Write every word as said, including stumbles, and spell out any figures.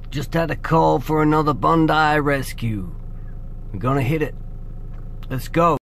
Just had a call for another Bondi rescue. We're gonna hit it. Let's go.